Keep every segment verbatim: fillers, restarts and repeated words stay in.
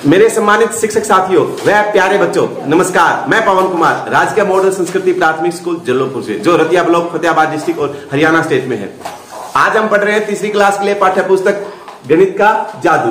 मेरे सम्मानित शिक्षक साथियों, वह प्यारे बच्चों, नमस्कार। मैं पवन कुमार, राजकीय मॉडल संस्कृति प्राथमिक स्कूल जल्लोपुर से, जो रतिया ब्लॉक फतेहाबाद डिस्ट्रिक्ट और हरियाणा स्टेट में है। आज हम पढ़ रहे हैं तीसरी क्लास के लिए पाठ्य पुस्तक गणित का जादू।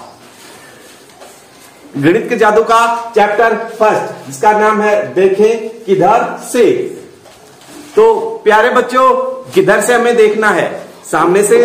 गणित के जादू का चैप्टर फर्स्ट, जिसका नाम है देखें किधर से। तो प्यारे बच्चों, किधर से हमें देखना है? सामने से,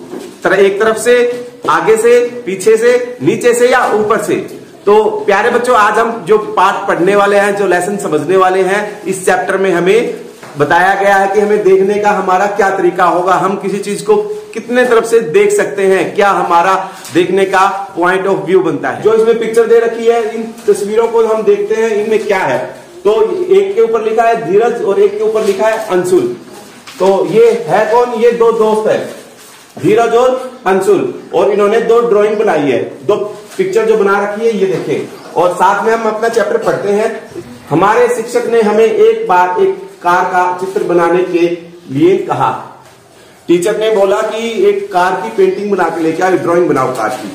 एक तरफ से, आगे से, पीछे से, नीचे से या ऊपर से। तो प्यारे बच्चों, आज हम जो पाठ पढ़ने वाले हैं, जो लेसन समझने वाले हैं, इस चैप्टर में हमें बताया गया है कि हमें देखने का हमारा क्या तरीका होगा, हम किसी चीज को कितने तरफ से देख सकते हैं, क्या हमारा देखने का पॉइंट ऑफ व्यू बनता है। जो इसमें पिक्चर दे रखी है, इन तस्वीरों को हम देखते हैं, इनमें क्या है। तो एक के ऊपर लिखा है धीरज और एक के ऊपर लिखा है अंशुल। तो ये है कौन? ये दो दोस्त है, धीरज और अंशुल, और इन्होंने दो ड्राइंग बनाई है, दो पिक्चर जो बना रखी है, ये देखें। और साथ में हम अपना चैप्टर पढ़ते हैं। हमारे शिक्षक ने हमें एक बार एक कार का चित्र बनाने के लिए कहा। टीचर ने बोला कि एक कार की पेंटिंग बना के लेके आओ, ड्राइंग बनाओ कार की।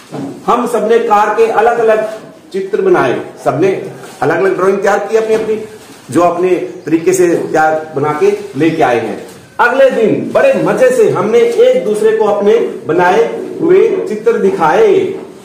हम सबने कार के अलग अलग चित्र बनाए, सबने अलग अलग ड्राइंग तैयार की अपनी अपनी, जो अपने तरीके से तैयार बना के लेके आए हैं। अगले दिन बड़े मजे से हमने एक दूसरे को अपने बनाए हुए चित्र दिखाए।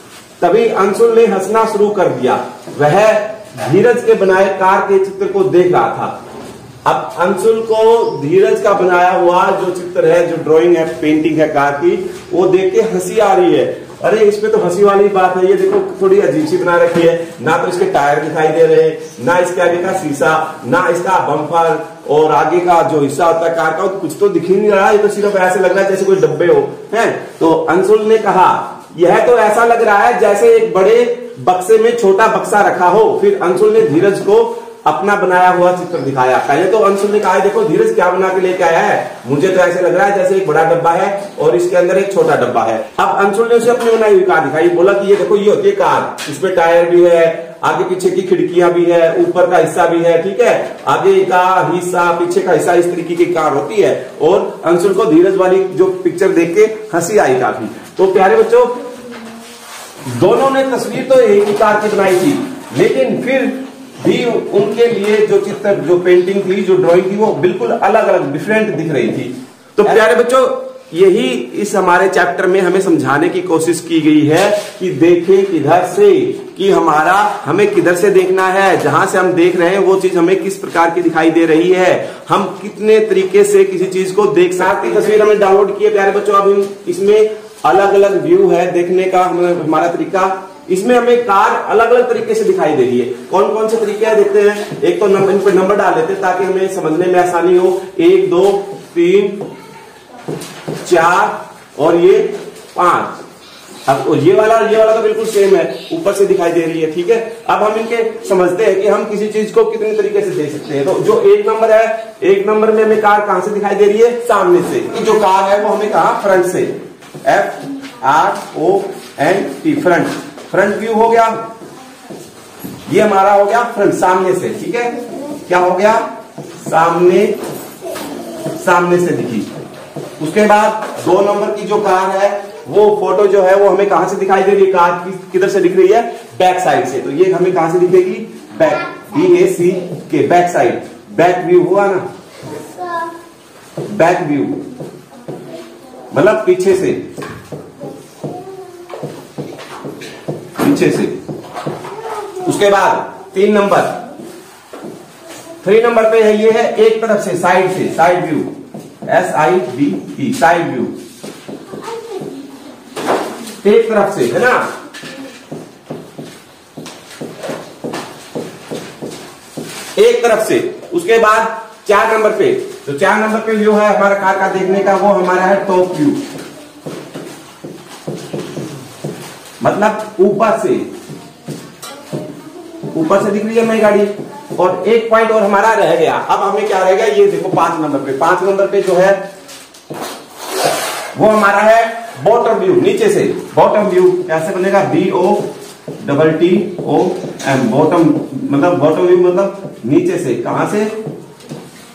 तभी अंशुल ने हंसना शुरू कर दिया। वह धीरज के बनाए कार के चित्र को देख रहा था। अब अंशुल को धीरज का बनाया हुआ जो चित्र है, जो ड्राइंग है, पेंटिंग है कार की, वो देख के हंसी आ रही है। अरे इसमें तो हंसी वाली बात है, ये देखो थोड़ी अजीब सी बना रखी है। ना तो इसके टायर दिखाई दे रहे, ना इसके आगे का शीशा, ना इसका बम्पर, और आगे का जो हिस्सा होता है कार का, तो कुछ तो दिख ही नहीं रहा। ये तो सिर्फ ऐसे लग रहा है जैसे कोई डब्बे हो हैं। तो अंशुल ने कहा, यह तो ऐसा लग रहा है जैसे एक बड़े बक्से में छोटा बक्सा रखा हो। फिर अंशुल ने धीरज को अपना बनाया हुआ चित्र दिखाया। पहले तो अंशुल ने कहा, देखो धीरज क्या बना के लेके आया है, मुझे तो ऐसे लग रहा है जैसे एक बड़ा डब्बा है और इसके अंदर एक छोटा डब्बा है। अब अंशुल ने उसे अपनी बनाई हुई कार दिखाई। बोला कि ये देखो, ये होती है कार, इसमें टायर भी है, आगे पीछे की खिड़कियां भी है, ऊपर का हिस्सा भी है, ठीक है, आगे का हिस्सा, पीछे का हिस्सा, इस तरीके की कार होती है। और अंशुल को धीरज वाली जो पिक्चर देख के हंसी आई काफी। तो प्यारे बच्चों, दोनों ने तस्वीर तो एक ही कार की बनाई थी, लेकिन फिर भी उनके लिए जो चित्र, जो पेंटिंग थी, जो ड्राइंग थी, वो बिल्कुल अलग अलग डिफरेंट दिख रही थी। तो प्यारे बच्चों, यही इस हमारे चैप्टर में हमें समझाने की कोशिश की गई है कि देखें किधर से, कि हमारा हमें किधर से देखना है, जहां से हम देख रहे हैं वो चीज हमें किस प्रकार की दिखाई दे रही है, हम कितने तरीके से किसी चीज को देख सकते हैं। तस्वीर हमने डाउनलोड की है प्यारे बच्चों। अब इसमें अलग अलग व्यू है देखने का हमारा तरीका। इसमें हमें कार अलग अलग तरीके से दिखाई दे रही है। कौन कौन से तरीके हैं देखते हैं। एक तो नंबर, इन पर नंबर डाल देते हैं ताकि हमें समझने में आसानी हो। एक, दो, तीन, चार और ये पांच। अब ये वाला ये वाला तो बिल्कुल सेम है, ऊपर से दिखाई दे रही है, ठीक है। अब हम इनके समझते हैं कि हम किसी चीज को कितने तरीके से देख सकते हैं। तो जो एक नंबर है, एक नंबर में हमें कार कहां से दिखाई दे रही है? सामने से। जो कार है वो हमें कहा? फ्रंट से। F R O N T, front. Front view हो गया, ये हमारा हो गया फ्रंट, सामने से, ठीक है। क्या हो गया? सामने, सामने से दिखी। उसके बाद दो नंबर की जो कार है, वो फोटो जो है वो हमें कहां से दिखाई दे रही है? कार की किधर से दिख रही है? बैक साइड से। तो ये हमें कहां से दिखेगी? बैक, बी ए सी के, बैक साइड। बैक व्यू हुआ ना, बैक व्यू मतलब पीछे से, पीछे से। उसके बाद तीन नंबर, थ्री नंबर पे है, ये है एक तरफ से, साइड से, side view, S I B E, side view, एक तरफ से, है ना। एक तरफ से। उसके बाद चार नंबर पे, तो चार नंबर पे व्यू है हमारा कार का देखने का, वो हमारा है टॉप व्यू, मतलब ऊपर से, ऊपर से दिख रही है हमारी गाड़ी। और एक पॉइंट और हमारा रह गया। अब हमें क्या रह गया? ये देखो पांच नंबर पे, पांच नंबर पे जो है वो हमारा है बॉटम व्यू, नीचे से। बॉटम व्यू कैसे बनेगा? B O double T O M, bottom मतलब बॉटम व्यू मतलब नीचे से। कहां से?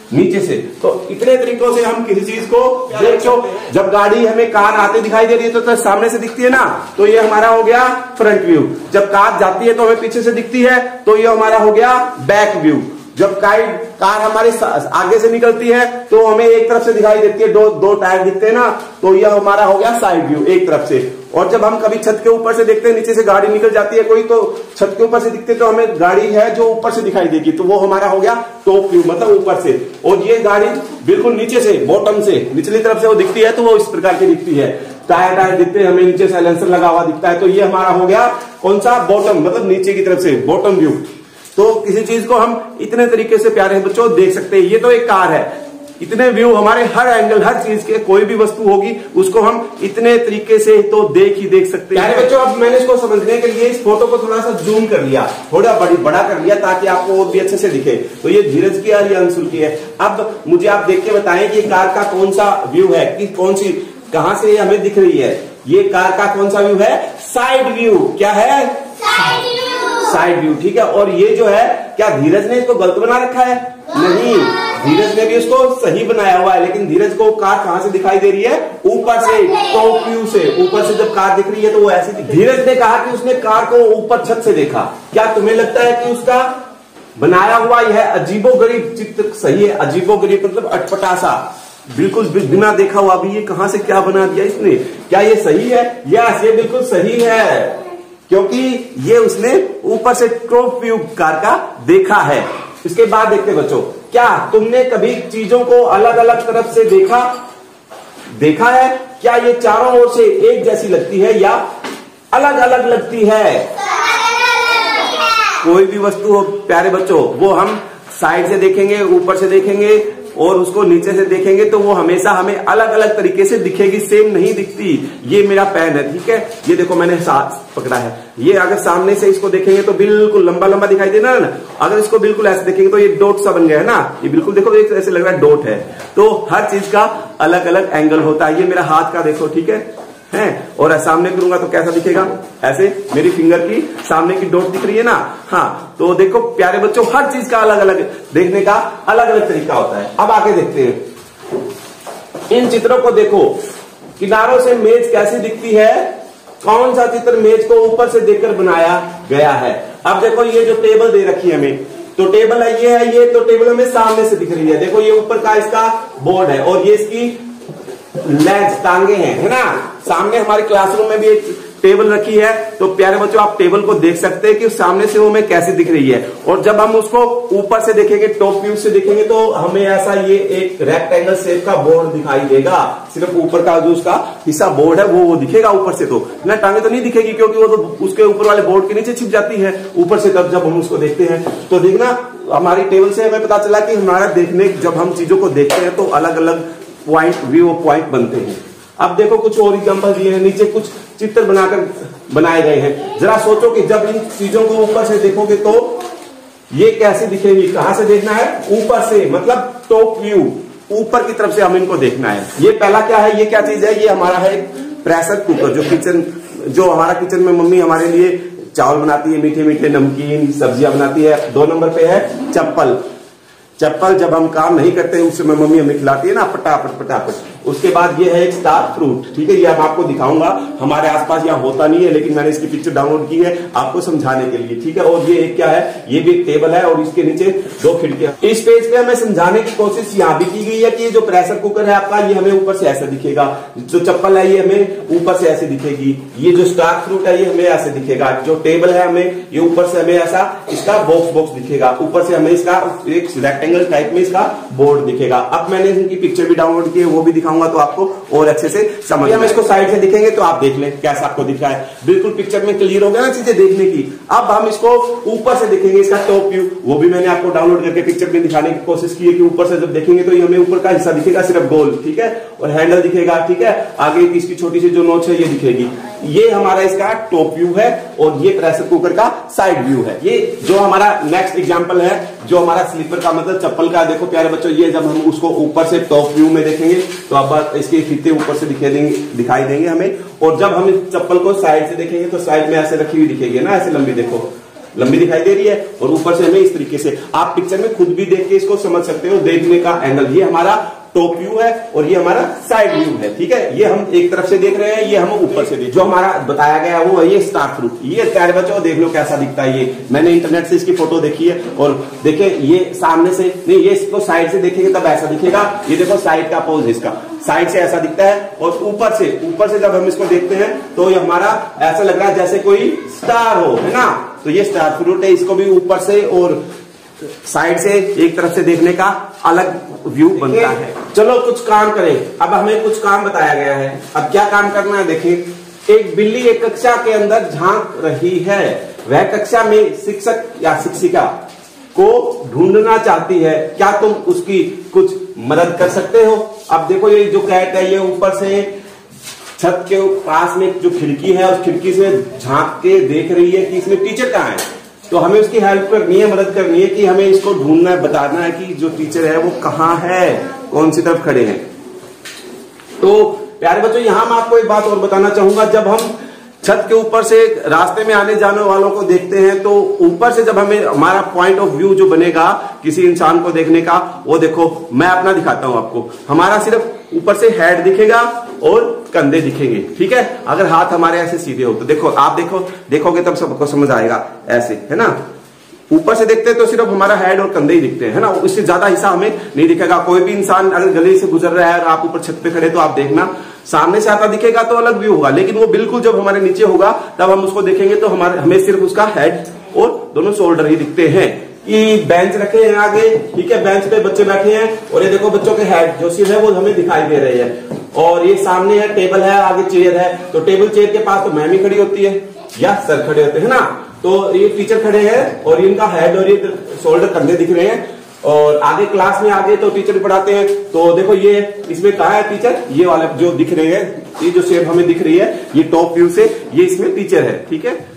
नीचे से। तो इतने तरीकों से हम किसी चीज को देखो, जब गाड़ी हमें कार आते दिखाई दे रही है तो, तो सामने से दिखती है ना, तो ये हमारा हो गया फ्रंट व्यू। जब कार जाती है तो हमें पीछे से दिखती है, तो ये हमारा हो गया बैक व्यू। जब कार कार हमारे आगे से निकलती है तो हमें एक तरफ से दिखाई देती है, दो दो टायर दिखते हैं ना, तो यह हमारा हो गया साइड व्यू, एक तरफ से। और जब हम कभी छत के ऊपर से देखते हैं, नीचे से गाड़ी निकल जाती है कोई, तो छत के ऊपर से दिखते तो हमें गाड़ी है जो ऊपर से दिखाई देगी, तो वो हमारा हो गया टॉप व्यू, मतलब ऊपर से। और ये गाड़ी बिल्कुल नीचे से, बॉटम से, निचली तरफ से वो दिखती है, तो वो इस प्रकार की दिखती है। टायर टायर दिखते हैं हमें, नीचे साइलेंसर लगा हुआ दिखता है, तो ये हमारा हो गया कौन सा, बॉटम, मतलब नीचे की तरफ से बॉटम व्यू। तो किसी चीज को हम इतने तरीके से प्यारे बच्चों देख सकते हैं। ये तो एक कार है, इतने व्यू हमारे हर एंगल, हर चीज के, कोई भी वस्तु होगी उसको हम इतने तरीके से तो देख ही देख सकते हैं। प्यारे बच्चों, अब मैंने इसको समझने के लिए इस फोटो को थोड़ा सा जूम कर लिया, थोड़ा बड़ी बड़ा कर लिया, ताकि आपको और भी अच्छे से दिखे। तो ये धीरज की और ये अंशुल की है। अब मुझे आप देख के बताएं कि कार का कौन सा व्यू है, कि कौन सी, कहां से हमें दिख रही है। ये कार का कौन सा व्यू है, साइड व्यू। क्या है, साइड व्यू, ठीक है। और ये जो है, क्या धीरज ने इसको गलत बना रखा है, नहीं, धीरज ने भी इसको सही बनाया हुआ है। लेकिन धीरज को कार कहां से दिखाई दे रही है, ऊपर से, टॉप व्यू से। ऊपर से जब कार दिख रही है तो वो ऐसी दिख। धीरज ने कहा कि उसने कार को ऊपर छत से देखा। क्या तुम्हें लगता है कि उसका बनाया हुआ यह अजीबोगरीब चित्र सही है? अजीबोगरीब मतलब अटपटा सा, बिल्कुल बिना देखा हुआ भी ये कहां से क्या बना दिया इसने, क्या ये सही है? यस, ये बिल्कुल सही है, क्योंकि ये उसने ऊपर से टॉप व्यू कार का देखा है। इसके बाद देखते बच्चों, क्या तुमने कभी चीजों को अलग अलग तरफ से देखा देखा है? क्या ये चारों ओर से एक जैसी लगती है या अलग अलग लगती है? कोई भी वस्तु हो प्यारे बच्चों, वो हम साइड से देखेंगे, ऊपर से देखेंगे और उसको नीचे से देखेंगे, तो वो हमेशा हमें अलग अलग तरीके से दिखेगी, सेम नहीं दिखती। ये मेरा पेन है, ठीक है, ये देखो मैंने साथ पकड़ा है। ये अगर सामने से इसको देखेंगे तो बिल्कुल लंबा लंबा दिखाई देना ना, अगर इसको बिल्कुल ऐसे देखेंगे तो ये डॉट सा बन गया है ना, ये बिल्कुल देखो ऐसे लग रहा है डॉट है। तो हर चीज का अलग अलग एंगल होता है। ये मेरा हाथ का देखो, ठीक है है और सामने करूंगा तो कैसा दिखेगा, ऐसे मेरी फिंगर की सामने की डॉट दिख रही है ना। हाँ, तो देखो प्यारे बच्चों, हर चीज का अलग अलग देखने का अलग अलग तरीका होता है। अब आगे देखते हैं, इन चित्रों को देखो, किनारों से मेज कैसी दिखती है, कौन सा चित्र मेज को ऊपर से देखकर बनाया गया है। अब देखो ये जो टेबल दे रखी है हमें, तो टेबल है ये है, ये तो टेबल हमें सामने से दिख रही है। देखो ये ऊपर का इसका बोर्ड है और ये इसकी लेग्स, टांगे हैं, है ना। सामने हमारे क्लासरूम में भी एक टेबल रखी है, तो प्यारे बच्चों आप टेबल को देख सकते हैं कि सामने से वो हमें कैसे दिख रही है। और जब हम उसको ऊपर से देखेंगे, टॉप व्यू से देखेंगे, तो हमें ऐसा ये एक रेक्टेंगल शेप का बोर्ड दिखाई देगा। सिर्फ ऊपर का जो उसका हिस्सा बोर्ड है वो वो दिखेगा ऊपर से, तो ना टांगे तो नहीं दिखेगी, क्योंकि वो तो उसके ऊपर वाले बोर्ड के नीचे छिप जाती है ऊपर से। तब जब हम उसको देखते हैं तो देखना, हमारी टेबल से हमें पता चला कि हमारा देखने, जब हम चीजों को देखते हैं तो अलग अलग पॉइंट, व्यू पॉइंट बनते हैं। अब देखो कुछ और एग्जांपल दिए हैं, नीचे कुछ चित्र बनाकर बनाए गए हैं। जरा सोचो कि जब इन चीजों को ऊपर से देखोगे तो ये कैसे दिखेगी। कहां से देखना है, ऊपर से, मतलब टॉप व्यू, ऊपर की तरफ से हम इनको देखना है। ये पहला क्या है, ये क्या चीज है, ये हमारा है प्रेशर कुकर, जो किचन, जो हमारा किचन में मम्मी हमारे लिए चावल बनाती है, मीठे मीठे नमकीन सब्जियां बनाती है। दो नंबर पे है चप्पल। चप्पल जब हम काम नहीं करते उस समय मम्मी हमें खिलाती है ना, फटाफट फटाफट। उसके बाद ये है एक स्टार फ्रूट, ठीक है, ये अब आपको दिखाऊंगा, हमारे आसपास यहाँ होता नहीं है, लेकिन मैंने इसकी पिक्चर डाउनलोड की है आपको समझाने के लिए, ठीक है। और ये एक क्या है, ये भी एक टेबल है और इसके नीचे दो खिड़कियां। इस पेज पे हमें समझाने की कोशिश यहाँ भी की गई है कि ये जो प्रेशर कुकर है आपका, ये हमें ऊपर से ऐसा दिखेगा। जो चप्पल है ये हमें ऊपर से ऐसे दिखेगी। ये जो स्टार फ्रूट है ये हमें ऐसे दिखेगा। जो टेबल है हमें ये ऊपर से हमें ऐसा इसका बॉक्स बॉक्स दिखेगा। ऊपर से हमें इसका एक रेक्टेंगल टाइप में इसका बोर्ड दिखेगा। अब मैंने इनकी पिक्चर भी डाउनलोड की है, वो भी दिखाऊंगा तो आपको और अच्छे से समझ। हम इसको साइड से दिखेंगे तो आप देख लें कैसा आपको दिख रहा है। बिल्कुल पिक्चर में क्लियर हो गया ना चीजें देखने की। अब हम इसको ऊपर से देखेंगे, इसका टॉप व्यू, वो भी मैंने आपको डाउनलोड करके पिक्चर में दिखाने की कोशिश की है कि ऊपर से जब देखेंगे तो ये हमें ऊपर का हिस्सा दिखेगा सिर्फ गोल, ठीक है, और हैंडल दिखेगा, ठीक है। आगे की इसकी छोटी सी जो नोच है ये दिखेगी। ये हमारा इसका टॉप व्यू है और ये प्रेशर कुकर का साइड व्यू है। ये जो हमारा नेक्स्ट एग्जांपल है, जो हमारा स्लीपर का मतलब चप्पल का, देखो प्यारे बच्चों, ये जब हम उसको ऊपर से टॉप व्यू में देखेंगे तो अब इसके फीते ऊपर से दिखाई देंगे दिखाई देंगे हमें। और जब हम इस चप्पल को साइड से देखेंगे तो साइड में ऐसे रखी हुई दिखेगी ना, ऐसे लंबी, देखो लंबी दिखाई दे रही है और ऊपर से हमें इस तरीके से, आप पिक्चर में खुद भी देख के इसको समझ सकते हो, देखने का एंगल। ये हमारा टॉप व्यू है और ये हमारा साइड व्यू है, ठीक है। ये हम एक तरफ से देख रहे हैं, ये हम ऊपर से देख, जो हमारा बताया गया है वो है ये स्टार फ्रूट। ये प्यारे बच्चों देख लो कैसा दिखता है। ये मैंने इंटरनेट से इसकी फोटो देखी है और देखे ये सामने से नहीं, ये इसको साइड से देखेंगे तब ऐसा दिखेगा। ये देखो साइड का पोज है इसका, साइड से ऐसा दिखता है और ऊपर से ऊपर से जब हम इसको देखते हैं तो ये हमारा ऐसा लग रहा है जैसे कोई स्टार हो, है ना। तो ये स्टार फ्रूट है, इसको भी ऊपर से और साइड से एक तरफ से देखने का अलग व्यू बनता है। चलो कुछ काम करें, अब हमें कुछ काम बताया गया है। अब क्या काम करना है देखिए। एक बिल्ली एक कक्षा के अंदर झांक रही है, वह कक्षा में शिक्षक या शिक्षिका को ढूंढना चाहती है, क्या तुम उसकी कुछ मदद कर सकते हो। अब देखो ये जो कैट है ये ऊपर से छत के पास में जो खिड़की है उस खिड़की से झांक के देख रही है कि इसमें टीचर कहाँ है। तो हमें उसकी हेल्प करनी है, मदद करनी है कि हमें इसको ढूंढना है, बताना है कि जो टीचर है वो कहाँ है, कौन सी तरफ खड़े हैं। तो प्यारे बच्चों यहाँ मैं आपको एक बात और बताना चाहूंगा, जब हम छत के ऊपर से रास्ते में आने जाने वालों को देखते हैं तो ऊपर से जब हमें हमारा पॉइंट ऑफ व्यू जो बनेगा किसी इंसान को देखने का, वो देखो मैं अपना दिखाता हूं आपको। हमारा सिर्फ ऊपर से हेड दिखेगा और कंधे दिखेंगे, ठीक है। अगर हाथ हमारे ऐसे सीधे हो तो देखो, आप देखो देखोगे तब सबको समझ आएगा, ऐसे है ना। ऊपर से देखते हैं तो सिर्फ हमारा हेड और कंधे ही दिखते हैं, है ना, इससे ज्यादा हिस्सा हमें नहीं दिखेगा। कोई भी इंसान अगर गली से गुजर रहा है और आप ऊपर छत पे खड़े तो आप देखना सामने से आता दिखेगा तो अलग व्यू होगा, लेकिन वो बिल्कुल जब हमारे नीचे होगा तब हम उसको देखेंगे तो हमारे हमें सिर्फ उसका हेड और दोनों शोल्डर ही दिखते हैं। ये बेंच रखे हैं आगे, ठीक है, बेंच पे बच्चे बैठे हैं और ये देखो बच्चों के हेड जो सिर है वो हमें दिखाई दे रहे हैं। और ये सामने है टेबल है, आगे चेयर है, तो टेबल चेयर के पास तो मैम ही खड़ी होती है या सर खड़े होते हैं ना। तो ये टीचर खड़े हैं और इनका हेड और ये शोल्डर कंधे दिख रहे हैं। और आगे क्लास में आगे तो टीचर पढ़ाते हैं, तो देखो ये इसमें कहा है टीचर, ये वाले जो दिख रहे हैं, ये जो शेप हमें दिख रही है ये टॉप व्यू से, ये इसमें टीचर है, ठीक है।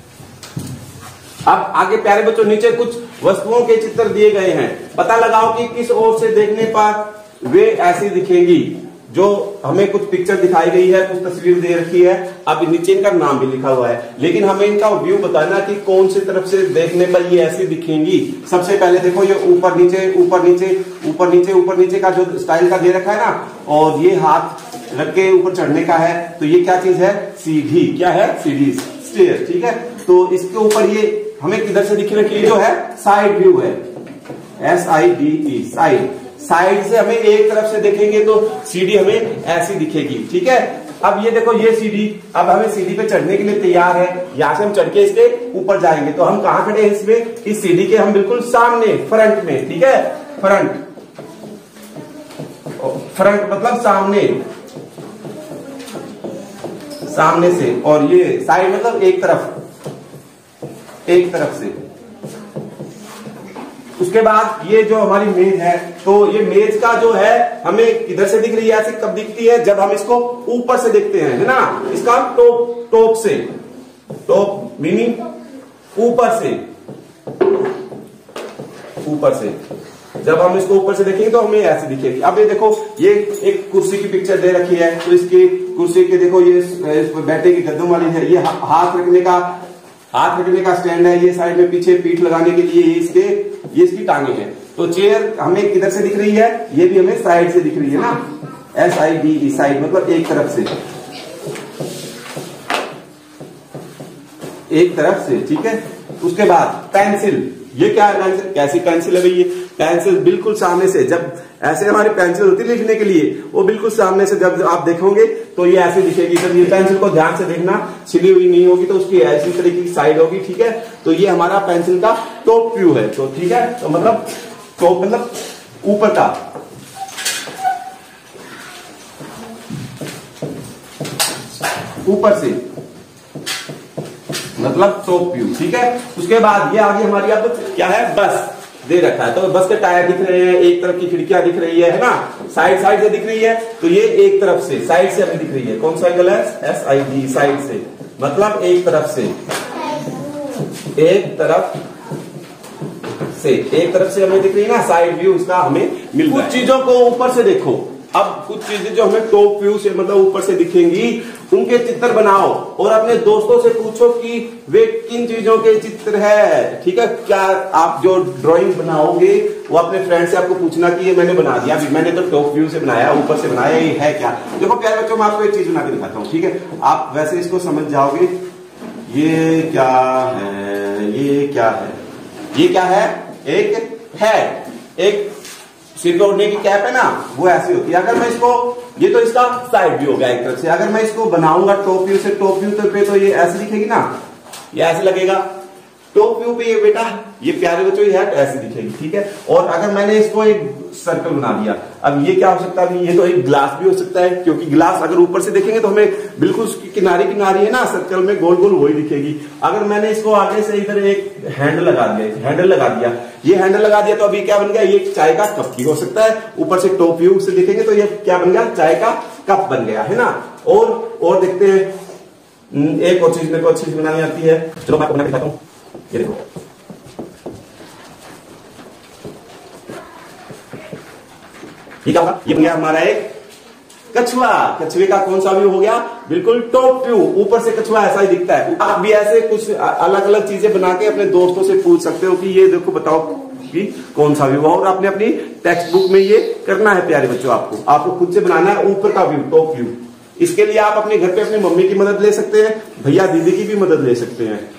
अब आगे प्यारे बच्चों नीचे कुछ वस्तुओं के चित्र दिए गए हैं, पता लगाओ कि किस ओर से देखने पर वे ऐसी दिखेंगी। जो हमें कुछ पिक्चर दिखाई गई है, कुछ तस्वीर दे रखी है, अब नीचे इनका नाम भी लिखा हुआ है, लेकिन हमें इनका व्यू बताना कि कौन सी तरफ से देखने पर ये ऐसी दिखेंगी। सबसे पहले देखो ये ऊपर नीचे ऊपर नीचे ऊपर नीचे ऊपर नीचे का जो स्टाइल का दे रखा है ना, और ये हाथ रख के ऊपर चढ़ने का है, तो ये क्या चीज है, सीढ़ी। क्या है, सीढ़ी, स्टेयर, ठीक है। तो इसके ऊपर ये हमें किधर से दिख रही है, जो है साइड व्यू है, S I D E, side. साइड से हमें एक तरफ से देखेंगे तो सीढ़ी हमें ऐसी दिखेगी, ठीक है। अब ये देखो ये सीढ़ी, अब हमें सीढ़ी पे चढ़ने के लिए तैयार है, यहां से हम चढ़ के इसके ऊपर जाएंगे। तो हम कहां खड़े हैं इसमें, इस सीढ़ी के हम बिल्कुल सामने, फ्रंट में, ठीक है, फ्रंट, फ्रंट मतलब सामने, सामने से। और ये साइड मतलब एक तरफ, एक तरफ से। उसके बाद ये जो हमारी मेज है, तो ये मेज का जो है हमें किधर से दिख रही है, ऐसे कब दिखती है, जब हम इसको ऊपर से देखते हैं, है ना। इसका टॉप, टॉप से, टॉप मीनिंग ऊपर से, ऊपर से जब हम इसको ऊपर से देखेंगे तो हमें ऐसे दिखेगी। अब ये देखो ये एक कुर्सी की पिक्चर दे रखी है, तो इसकी कुर्सी के देखो ये बैठे की गद्दों वाली है, ये हाथ रखने का हाथ रखने का स्टैंड है, ये साइड में पीछे पीठ लगाने के लिए ये इसके ये इसकी टांगे हैं। तो चेयर हमें किधर से दिख रही है, ये भी हमें साइड से दिख रही है ना, S I D E, side मतलब एक तरफ से, एक तरफ से, ठीक है। उसके बाद पेंसिल, ये क्या है, पेंसिल, कैसी पेंसिल है भाई, ये पेंसिल बिल्कुल सामने से, जब ऐसे हमारी पेंसिल होती है लिखने के लिए, वो बिल्कुल सामने से जब आप देखोगे तो ये ऐसे दिखेगी। जब ये पेंसिल को ध्यान से देखना, छिली हुई नहीं होगी तो उसकी ऐसी तरीके की साइड होगी, ठीक है। तो ये हमारा पेंसिल का टॉप व्यू है, तो ठीक है, तो मतलब टॉप मतलब ऊपर का, ऊपर से मतलब टॉप व्यू, ठीक है। उसके बाद ये आगे हमारी अब क्या है, बस दे रखा है, तो बस के टायर दिख रहे हैं, एक तरफ की खिड़कियां दिख रही है, है ना, साइड साइड से दिख रही है, तो ये एक तरफ से, साइड से हमें दिख रही है। कौन सा एंगल है, एस आई डी, साइड से मतलब एक तरफ से, एक तरफ से, एक तरफ से हमें दिख रही है ना, साइड व्यू इसका हमें मिल रहा है। कुछ चीजों को ऊपर से देखो, अब कुछ चीजें जो हमें टॉप व्यू से मतलब ऊपर से दिखेंगी, उनके चित्र बनाओ और अपने दोस्तों से पूछो कि वे किन चीजों के चित्र है। ठीक है, क्या आप जो ड्राइंग बनाओगे वो अपने फ्रेंड से आपको पूछना कि ये मैंने बना दिया, अभी मैंने तो टॉप व्यू से बनाया, ऊपर से बनाया, ये है क्या। देखो प्यारे बच्चों, मैं आपको एक चीज बना के दिखाता हूँ। ठीक है, आप वैसे इसको समझ जाओगे। ये क्या है, ये क्या है, ये क्या है, एक हेड, एक सिर पे ओढ़ने की कैप है ना, वो ऐसी होती है। अगर मैं इसको, ये तो इसका साइड व्यू हो गया एक तरफ से, अगर मैं इसको बनाऊंगा टॉप व्यू से, टॉप व्यू पे तो ये ऐसे दिखेगी ना, ये ऐसे लगेगा। टॉप व्यू पे ये बेटा, ये प्यारे बच्चों ये हेड ऐसे दिखेगी। ठीक है, और अगर मैंने इसको एक सर्कल बना दिया, अब ये क्या हो सकता है, ये तो एक ग्लास भी हो सकता है, क्योंकि ग्लास अगर ऊपर से देखेंगे तो हमें बिल्कुल उसकी किनारे किनारी है ना, सर्कल में गोल गोल वही दिखेगी। अगर मैंने इसको आगे से इधर एक हैंडल लगा दिया, हैंडल लगा दिया, ये हैंडल लगा दिया, तो अभी क्या बन गया, ये चाय का कप भी हो सकता है। ऊपर से टॉप व्यू से देखेंगे तो ये क्या बन गया, चाय का कप बन गया, है ना। और और देखते हैं, एक और चीज मेरे को अच्छी चीज बनानी आती है, चलो मैं आपको बना के दिखाता हूं। ये देखो, ये क्या होगा, ये बन गया हमारा एक कछुआ। कछुए का कौन सा व्यू हो गया, बिल्कुल टॉप व्यू, ऊपर से कछुआ ऐसा ही दिखता है। आप भी ऐसे कुछ अलग अलग चीजें बना के अपने दोस्तों से पूछ सकते हो कि ये देखो बताओ कि कौन सा व्यू, और आपने अपनी टेक्स्ट बुक में ये करना है प्यारे बच्चों। आपको आपको खुद से बनाना है ऊपर का व्यू, टॉप व्यू। इसके लिए आप अपने घर पे अपनी मम्मी की मदद ले सकते हैं, भैया दीदी की भी मदद ले सकते हैं।